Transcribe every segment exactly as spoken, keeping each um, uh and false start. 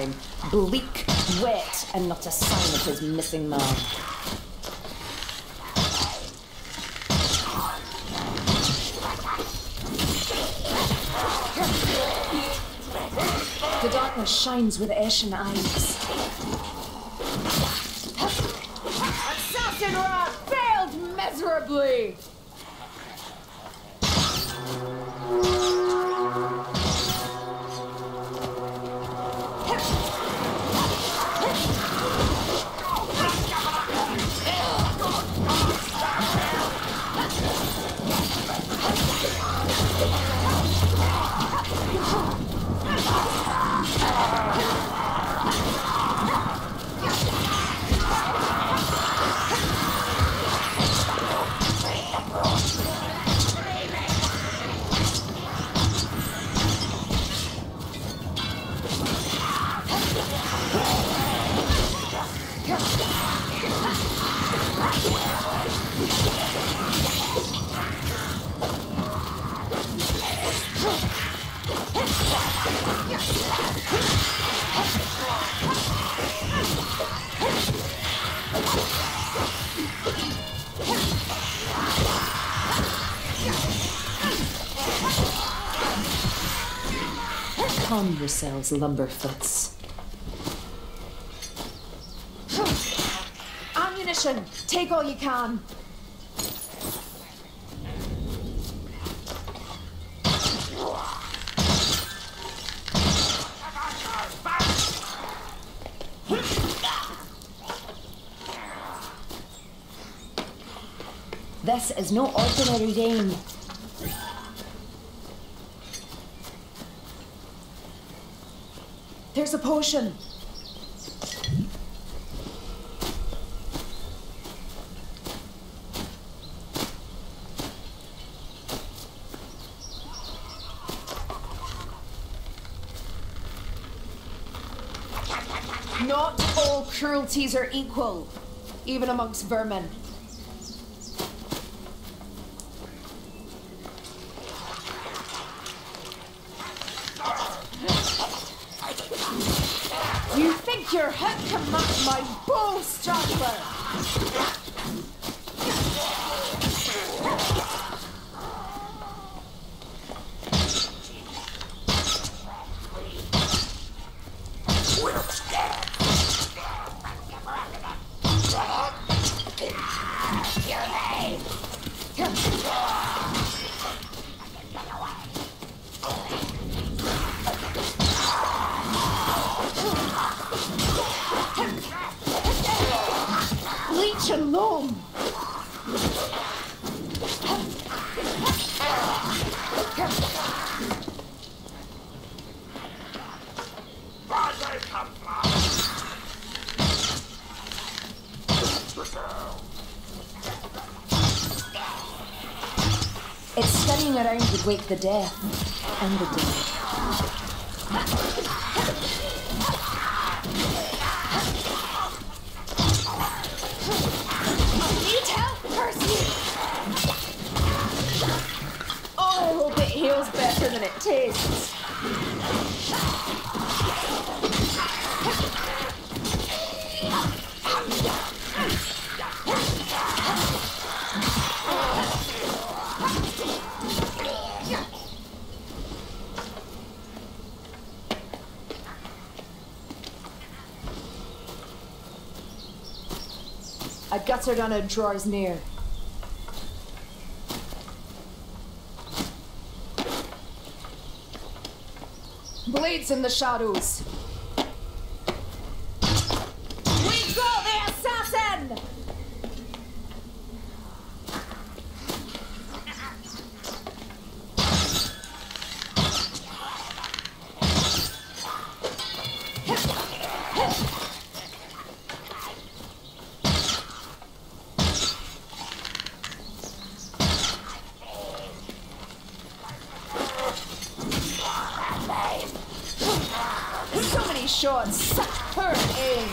Bleak, wet, and not a sign of his missing man. The darkness shines with ashen eyes. Assassin Rod failed miserably! Calm yourselves, lumberfoots. Ammunition! Take all you can! This is no ordinary rain. There's a potion. Not all cruelties are equal, even amongst vermin. You think your head can match my bow, Strangler? Leech and loam. It's studying around would wake the deaf and the dead. Need help, Percy? Oh, I hope it heals better than it tastes. I guttered on a drawer's near. Blades in the shadows. We got the assassin! So many shots, such poor aim.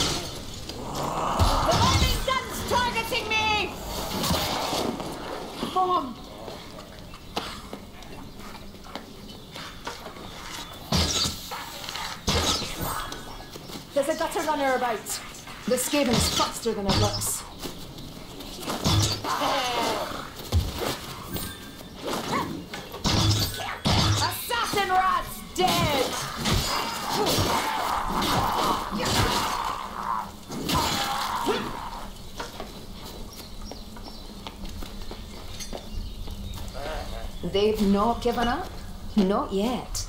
The lightning gun's targeting me! from? There's a gutter runner about. This Skaven's faster than it looks. Assassin rat's dead! They've not given up? Not yet.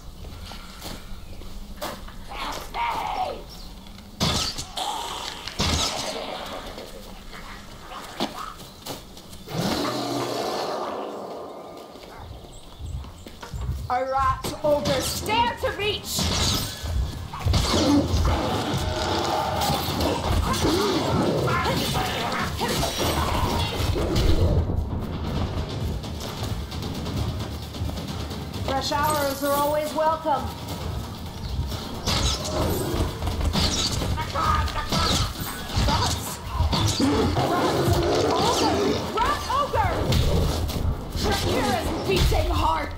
A rat ogre stare to reach! Fresh hours are always welcome. Rats! Ogre! Rat ogre! Shakira's beating heart!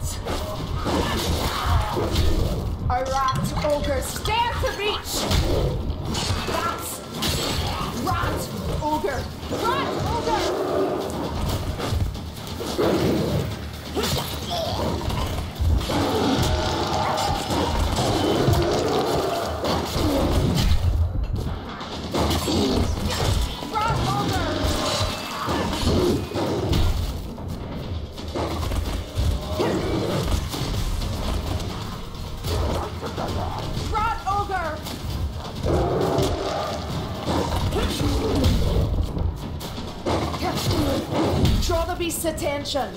A rat ogre stare to reach! Rats! Rat ogre! Rat ogre! Draw the beast's attention.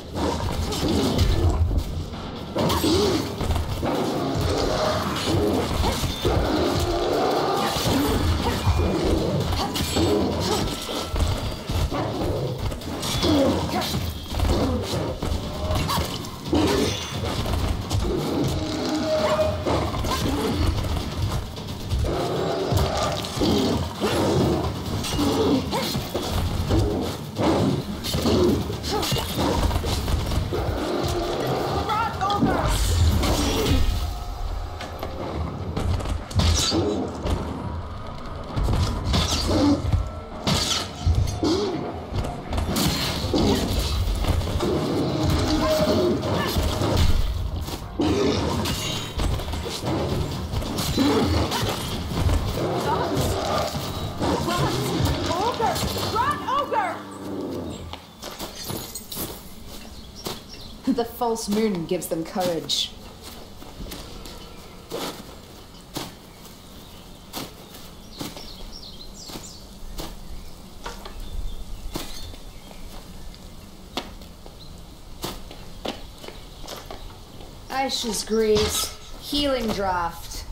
The false moon gives them courage. Ashes Grace, healing draft.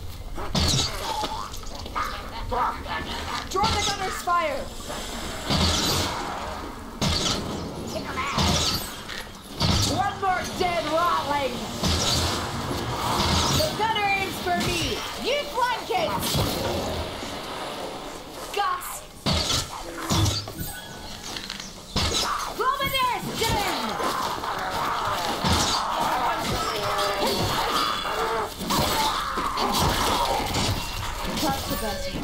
Draw the gunner's fire! One more dead ratling! The gunner aims for me! You flank it! Gus! Lumineers down! That's the best.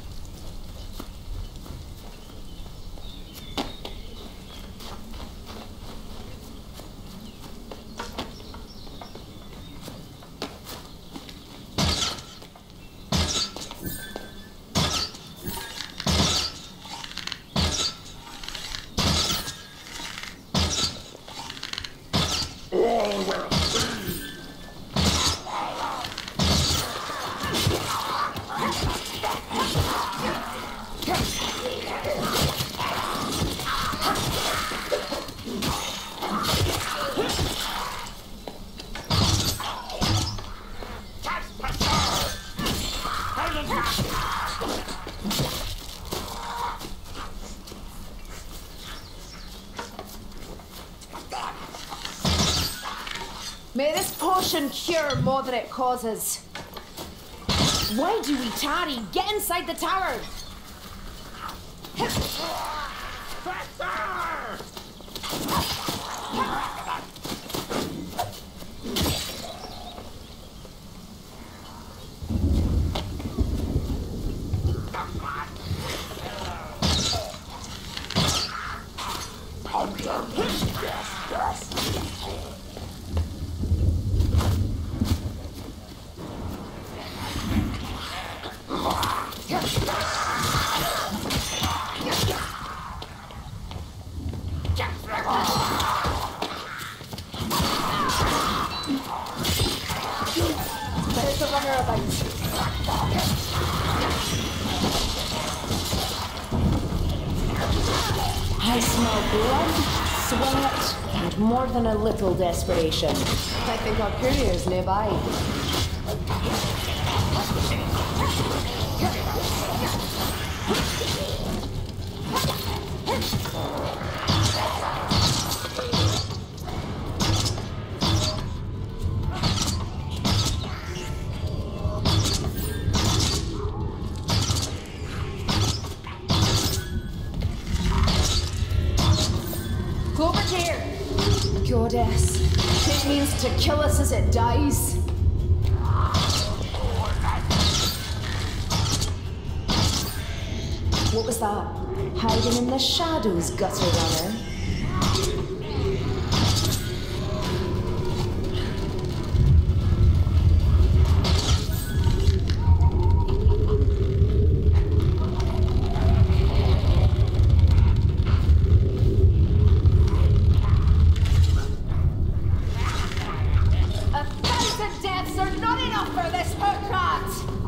May this potion cure more than it causes. Why do we tarry? Get inside the tower! There's a runner about. I smell blood, sweat, and more than a little desperation. I think our courier's nearby. Over here! Goddess, it means to kill us as it dies. What was that? Hiding in the shadows, gutter runner. Deaths are not enough for this hook rat!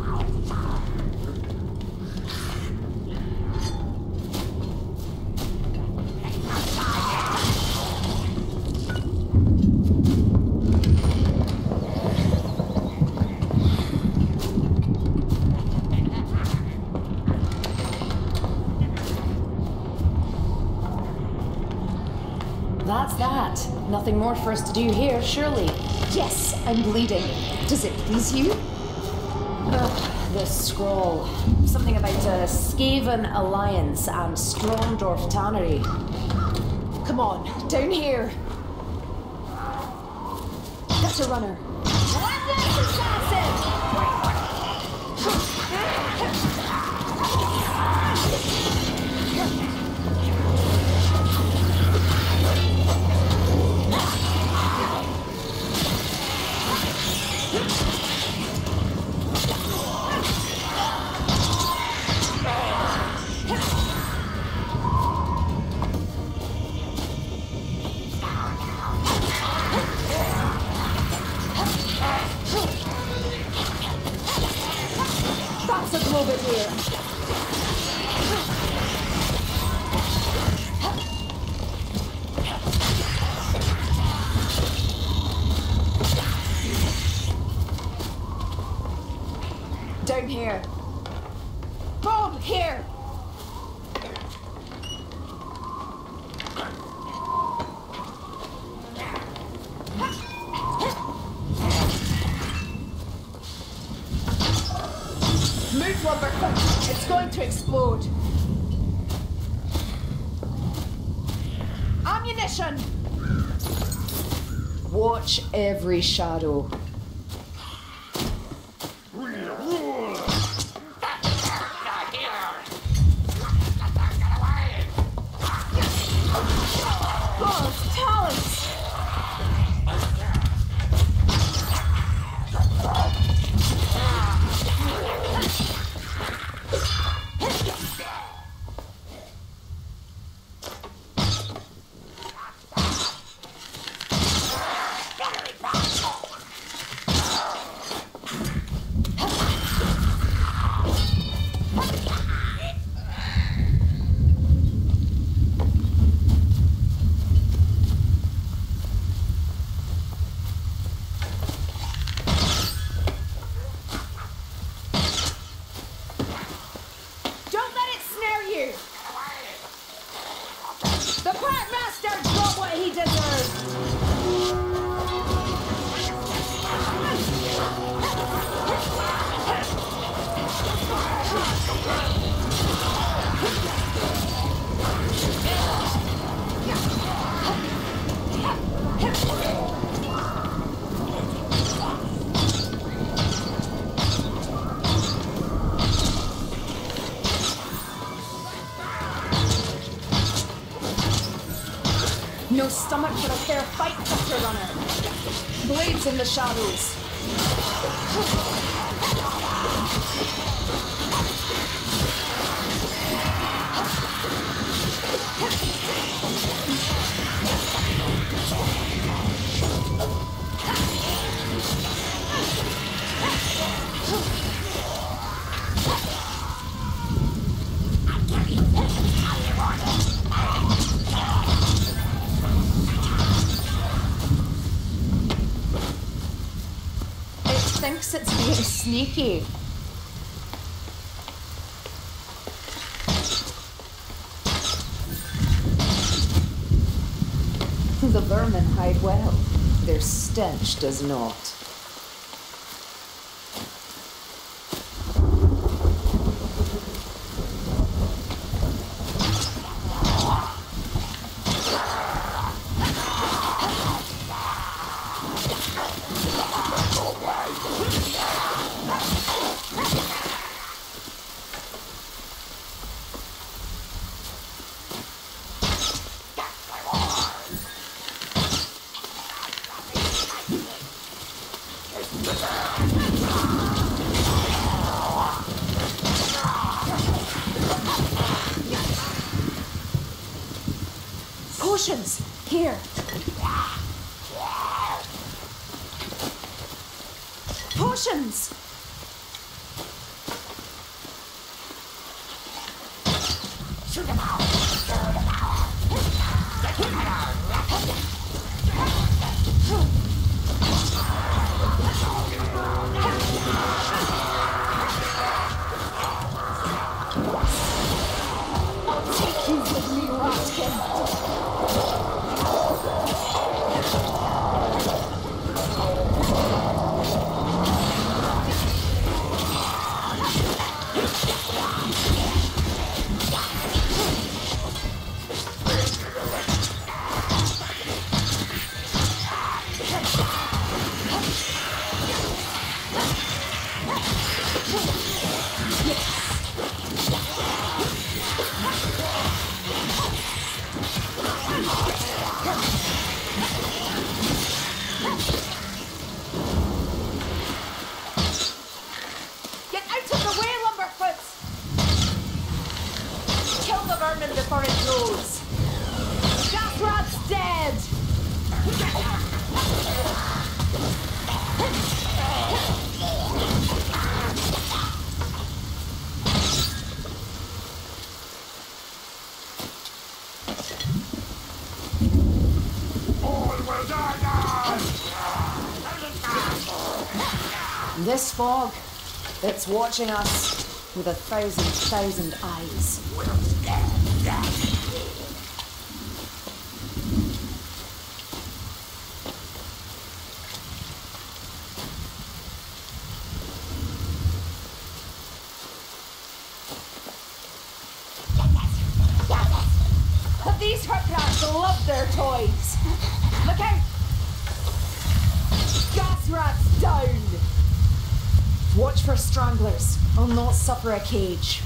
That's that. Nothing more for us to do here, surely. Yes, I'm bleeding. Does it please you? Ugh, this scroll. Something about a Skaven alliance and Stromdorf tannery. Come on, down here. That's a runner. Wondrous assassin! That's a Glovedier. Down here. Bob, here! Move, Lumberfoot! It's going to explode! Ammunition! Watch every shadow. Oh, talents! stomach for a fair fight, Doctor Runner. Blades in the shadows. Thinks it's being sneaky. The vermin hide well. Their stench does not. Potions! Here! Potions! Shoot them out! I'll take you with me, Rotkin! Before it goes. Gasrat's dead! All will die now! This fog, it's watching us with a thousand, thousand eyes. But these Hurkrats love their toys. Look out! Gasrat's down! Watch for stranglers. I'll not suffer a cage.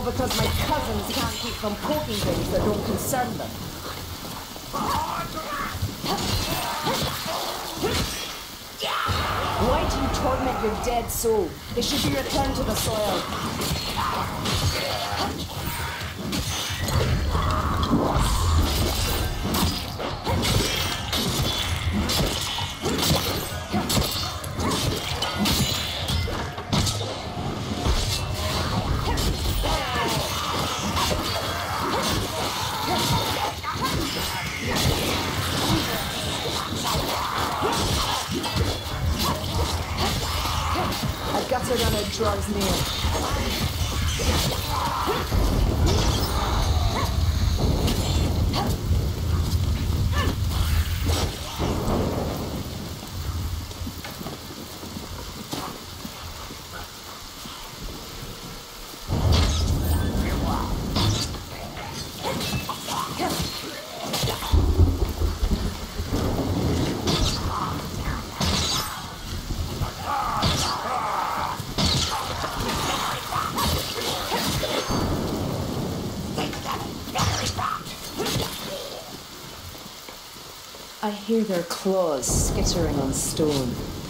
because my cousins can't keep from poking things that don't concern them. Why do you torment your dead soul? They should be returned to the soil. A gutter runner draws near. I hear their claws skittering on stone.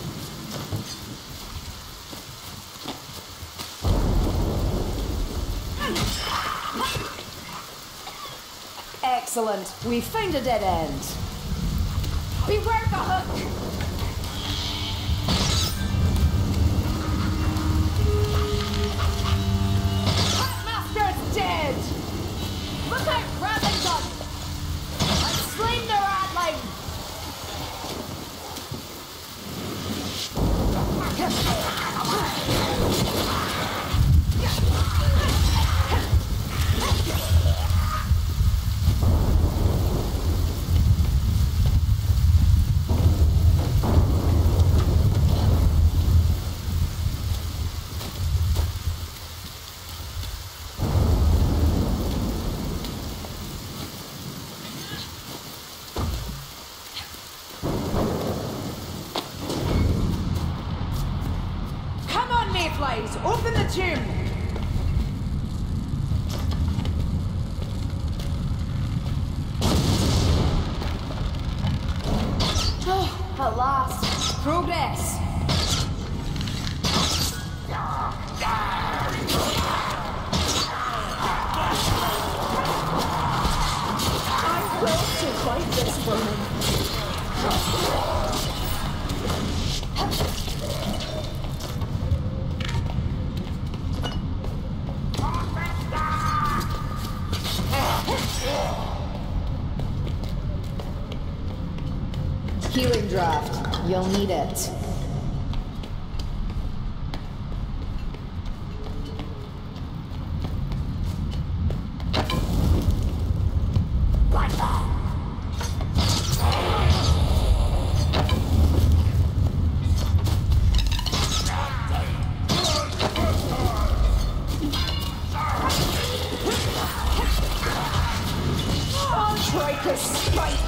Excellent. We found a dead end. Beware the hook! Headmaster's dead! Look out, Remington! I've slain their adling! Mayflies, open the tomb! Oh, at last. Progress! I will survive this woman. Healing draft. You'll need it. Oh, Troika's spite!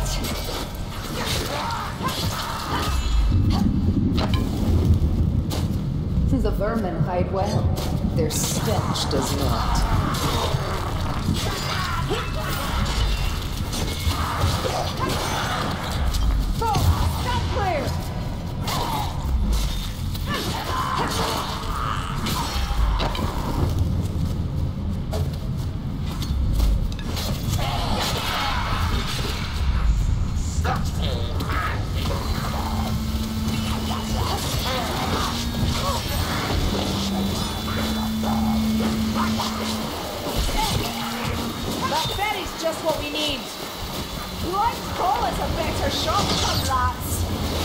The vermin hide well. Their stench does not. Foe, stand clear! Just what we need. Let's call us a better shot, comrades.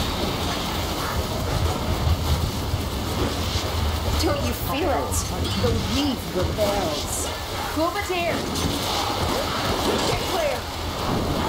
Don't you feel it? The weave rebels. Clover's here. Get clear.